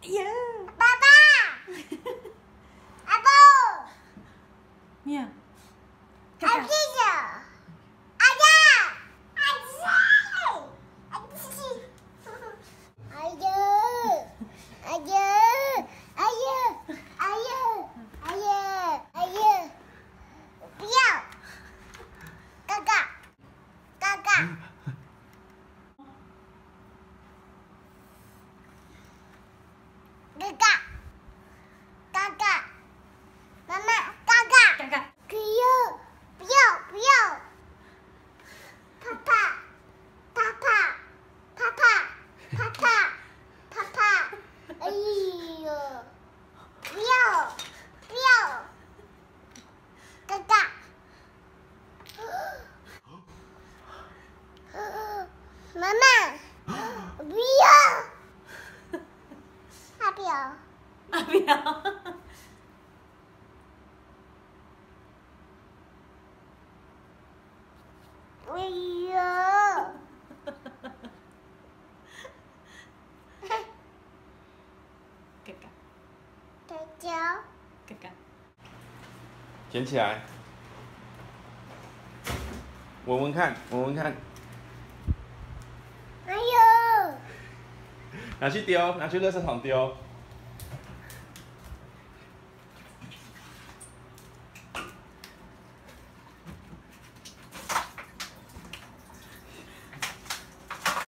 呀， 爸爸，阿布， 咩啊？ 阿弟弟，阿呀，阿弟，阿弟，哎呀，哎呀，哎呀，哎呀，哎呀，哎呀，不要，哥哥，哥哥，哥哥，哥哥，妈妈，哥哥。 嘎嘎， 不要，不要，不要！爸爸，爸爸，爸爸，爸爸，爸爸！哎呦，不要，不要！哥哥，妈妈，不要！他不要， 啊不要， 不要！ 嘎嘎大脚， 嘎嘎， 捡起来，闻闻看，闻闻看， 哎呦！ 拿去丢，拿去垃圾桶丢。